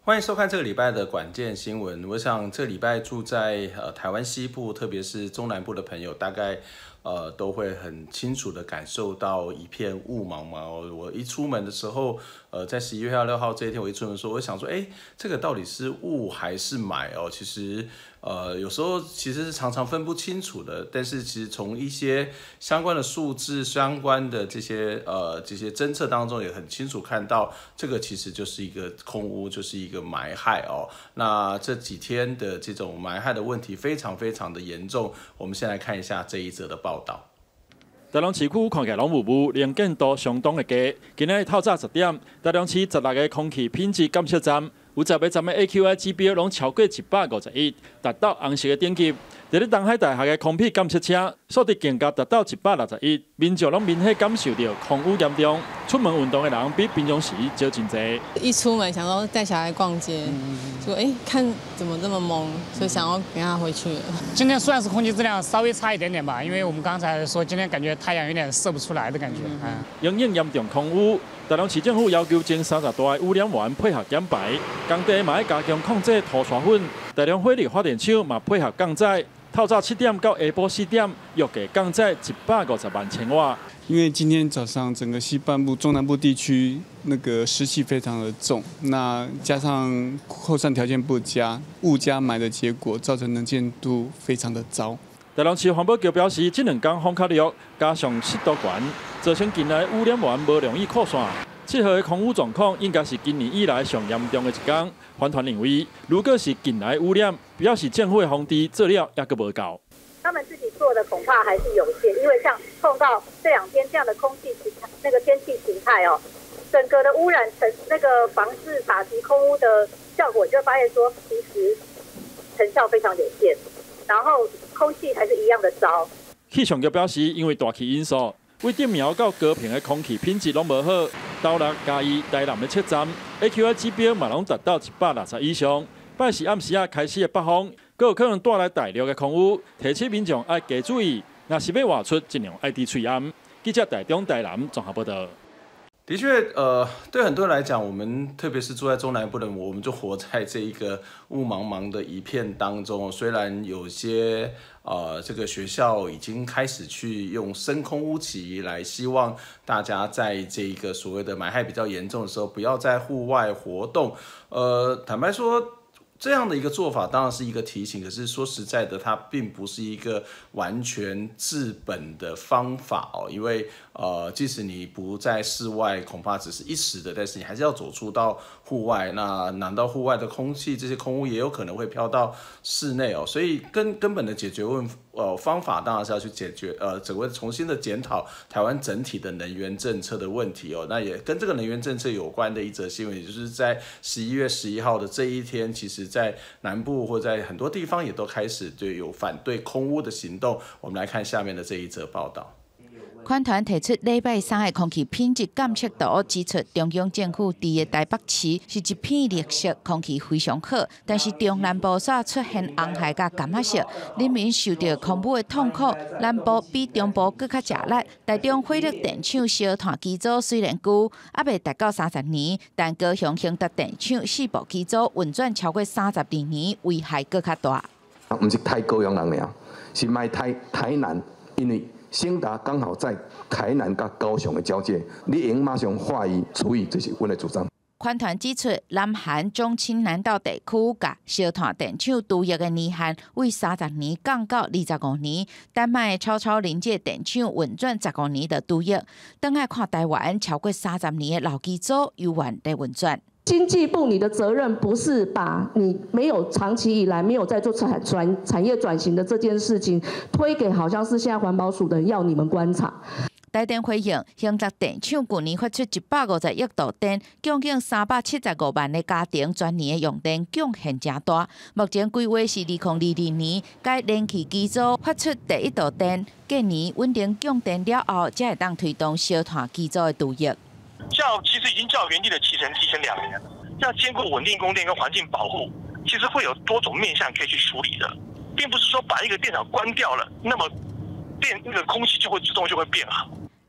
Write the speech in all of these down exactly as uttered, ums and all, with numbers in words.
欢迎收看这个礼拜的管键新闻。我想这礼拜住在呃台湾西部，特别是中南部的朋友，大概呃都会很清楚的感受到一片雾茫茫哦。我一出门的时候，呃，在十一月六号这一天，我一出门的时候，我想说，哎，这个到底是雾还是霾哦？其实呃有时候其实是常常分不清楚的。但是其实从一些相关的数字、相关的这些呃这些侦测当中，也很清楚看到，这个其实就是一个空污，就是一个霾害哦。那这几天的这种霾害的问题非常非常的严重。我们先来看一下这一则的报道。 台中市区看起来拢雾雾，能见度相当的低。今日透早十点，台中市十六个空气品质监测站有十个站的 A Q I 指标拢超过一百五十一，达到红色的等级。在咧东海大学的空气监测车，数值更加达到一百六十一，民众拢明显感受到空污严重。出门运动的人比平常时少真多。 一出门想说带小孩逛街，说哎、欸、看怎么这么蒙，所以想要跟他回去了。 今天虽然是空气质量稍微差一点点吧，因为我们刚才说今天感觉太阳有点射不出来的感觉。嗯， 因应严重空污，台中市政府要求前三十大的污染源配合减排，工地嘛要加强控制涂刷粉。台中火力发电厂嘛配合降载。透早七点到下晡四点，预计降载一百五十万千瓦。 因为今天早上整个西半部、中南部地区那个湿气非常的重，那加上后山条件不佳，雾加霾的结果，造成能见度非常的糟。 台中市环保局表示，这两天风较弱，加上湿度悬，造成近来污染源无容易扩散。七号的空污状况应该是今年以来上严重的一天。环团认为，如果是近来污染，表示政府的防治做了也阁无够。 他们自己做的恐怕还是有限，因为像碰到这两天这样的空气形态、那个天气形态哦，整个的污染成那个防治打击空污的效果，就会发现说，其实成效非常有限，然后空气还是一样的糟。 气象局表示，因为大气因素，为点苗到高屏的空气品质拢无好。到六嘉义、台南的测站 A Q I 指标嘛拢达到一百六十以上。拜四暗时啊开始的北风，阁有可能带来大量的空污，提醒民众要加注意。若是要外出，尽量爱滴吹暗。记者台中、台南综合报道。 的确，呃，对很多人来讲，我们特别是住在中南部的，我们就活在这一个雾茫茫的一片当中。虽然有些呃，这个学校已经开始去用深空污期来，希望大家在这个所谓的霾害比较严重的时候，不要在户外活动。呃，坦白说，这样的一个做法当然是一个提醒，可是说实在的，它并不是一个完全治本的方法哦。因为呃，即使你不在室外，恐怕只是一时的，但是你还是要走出到户外。那拿到户外的空气，这些空污也有可能会飘到室内哦。所以根根本的解决问呃方法当然是要去解决呃整个重新的检讨台湾整体的能源政策的问题哦。那也跟这个能源政策有关的一则新闻，也就是在十一月十一号的这一天，其实在南部或在很多地方也都开始对有反对空污的行动。我们来看下面的这一则报道。 环团提出礼拜三的空气品质监测图，指出中央政府伫的台北市是一片绿色，空气非常好，但是中南部煞出现红海甲柑仔色，人民受到空污的痛苦。南部比中部更较吃力。台中火力电厂烧炭机组虽然旧，还未达到三十年，但高雄兴达电厂四部机组运转超过三十二年，危害更较大。 唔是台高雄人尔，是卖台台南，因为兴达刚好在台南甲高雄的交界，你应马上化疑处理，这是阮的主张。 环团指出，南韩中清南道地区甲烧炭电厂除役的年限为三十年降到二十五年，丹麦超超临界电厂运转十五年的除役，等下看台湾超过三十年的老机组悠远在运转。 经济部，你的责任不是把你没有长期以来没有在做产转产业转型的这件事情推给好像是现在环保署的人要你们观察。 台电回应，兴达电厂去年发出一百五十亿度电，供应三百七十五万的家庭，全年的用电贡献真大。目前规划是二零二二年，该燃气机组发出第一度电，隔年稳定供电了后，才会当推动烧炭机组的除役。 较其实已经较原地的提前提前两年，要兼顾稳定供电跟环境保护，其实会有多种面向可以去处理的，并不是说把一个电厂关掉了，那么电那个空气就会自动就会变好。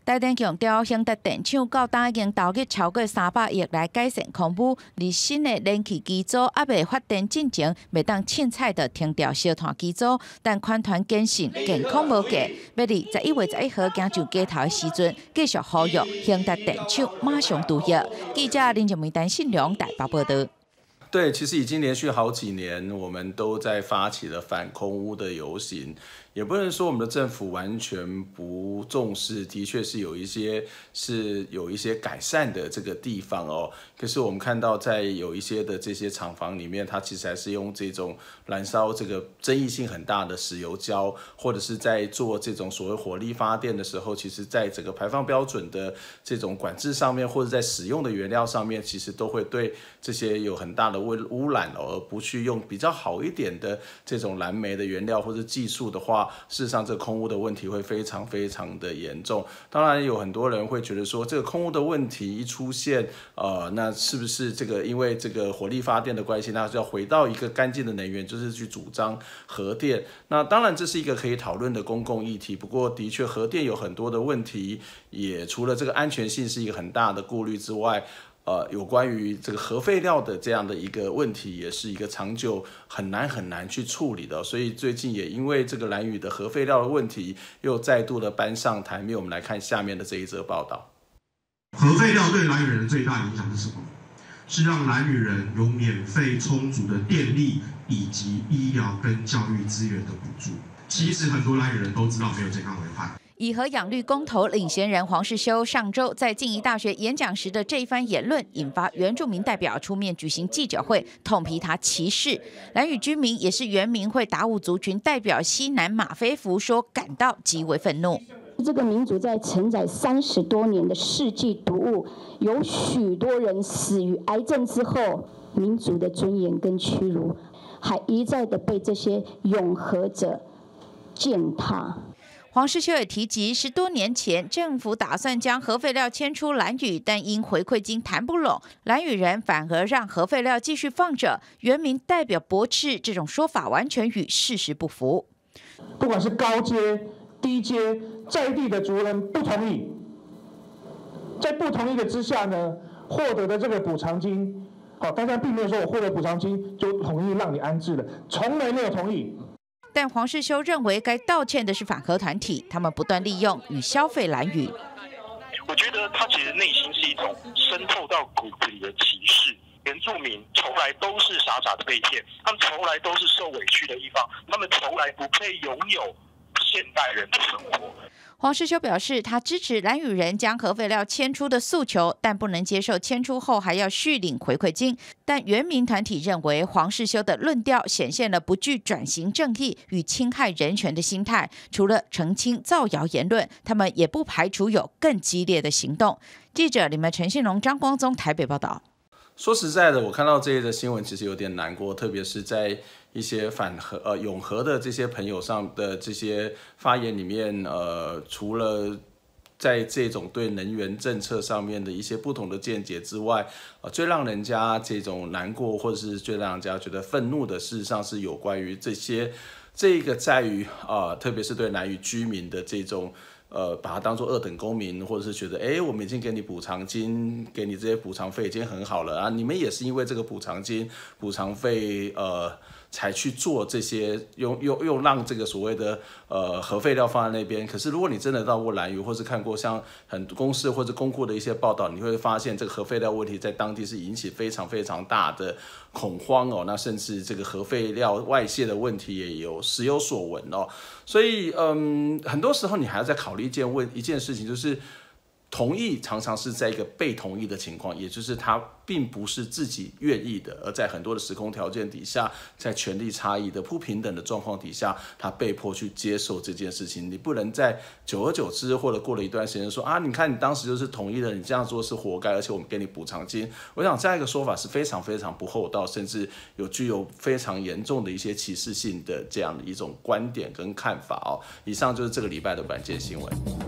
台电强调，兴达电厂到今已经投入超过三百亿来改善空污，而新的燃气机组还未发电进前，未当凊彩的停掉烧炭机组。但款团坚信健康无价，要伫十一月十一号行上街头的时阵，继续呼吁兴达电厂马上杜业。记者林正梅、陈信良台北报道。 对，其实已经连续好几年，我们都在发起了反空污的游行。也不能说我们的政府完全不重视，的确是有一些是有一些改善的这个地方哦。可是我们看到在有一些的这些厂房里面，它其实还是用这种燃烧这个争议性很大的石油焦，或者是在做这种所谓火力发电的时候，其实在整个排放标准的这种管制上面，或者在使用的原料上面，其实都会对这些有很大的污染哦，而不去用比较好一点的这种燃煤的原料或者技术的话，事实上这个空污的问题会非常非常的严重。当然有很多人会觉得说，这个空污的问题一出现，呃，那是不是这个因为这个火力发电的关系，那就要回到一个干净的能源，就是去主张核电？那当然这是一个可以讨论的公共议题，不过的确核电有很多的问题，也除了这个安全性是一个很大的顾虑之外，呃，有关于这个核废料的这样的一个问题，也是一个长久很难很难去处理的。所以最近也因为这个兰屿的核废料的问题，又再度的搬上台面。我们来看下面的这一则报道。 核废料对兰屿人最大影响是什么？是让兰屿人有免费充足的电力以及医疗跟教育资源的补助。其实很多兰屿人都知道没有健康危害。 以核养绿公投领衔人黄世修上周在静宜大学演讲时的这一番言论，引发原住民代表出面举行记者会，痛批他歧视。兰屿居民也是原民会达悟族群代表西南马飞福说，感到极为愤怒。 这个民族在承载三十多年的世纪毒物，有许多人死于癌症之后，民族的尊严跟屈辱，还一再的被这些永和者践踏。 黄世修也提及，十多年前政府打算将核废料迁出兰屿，但因回馈金谈不拢，兰屿人反而让核废料继续放着。原民代表驳斥这种说法完全与事实不符。 不管是高阶、低阶，在地的族人不同意，在不同意的之下呢，获得的这个补偿金，好，当然并没有说我获得补偿金就同意让你安置了，从来没有同意。 但黄世修认为，该道歉的是反核团体，他们不断利用与消费兰屿。 我觉得他其实内心是一种渗透到骨子里的歧视。原住民从来都是傻傻的被骗，他们从来都是受委屈的一方，他们从来不配拥有现代人的生活。 黄世修表示，他支持兰屿人将核废料迁出的诉求，但不能接受迁出后还要续领回馈金。但原民团体认为，黄世修的论调显现了不具转型正义与侵害人权的心态。除了澄清造谣言论，他们也不排除有更激烈的行动。记者李梅、陈信荣、张光宗台北报道。 说实在的，我看到这些的新闻，其实有点难过，特别是在一些反核呃永和的这些朋友上的这些发言里面，呃，除了在这种对能源政策上面的一些不同的见解之外，呃，最让人家这种难过，或者是最让人家觉得愤怒的，事实上是有关于这些这个在于啊、呃，特别是对兰屿居民的这种。呃，把它当作二等公民，或者是觉得，哎，我们已经给你补偿金，给你这些补偿费已经很好了啊，你们也是因为这个补偿金、补偿费，呃，才去做这些，用用用让这个所谓的呃核废料放在那边。可是如果你真的到过兰屿，或是看过像很公视或者公库的一些报道，你会发现这个核废料问题在当地是引起非常非常大的恐慌哦。那甚至这个核废料外泄的问题也有时有所闻哦。所以，嗯，很多时候你还要再考虑一件问一件事情，就是同意常常是在一个被同意的情况，也就是他并不是自己愿意的，而在很多的时空条件底下，在权力差异的不平等的状况底下，他被迫去接受这件事情。你不能在久而久之，或者过了一段时间说啊，你看你当时就是同意了，你这样做是活该，而且我们给你补偿金。我想这样一个说法是非常非常不厚道，甚至有具有非常严重的一些歧视性的这样的一种观点跟看法哦。以上就是这个礼拜的晚间新闻。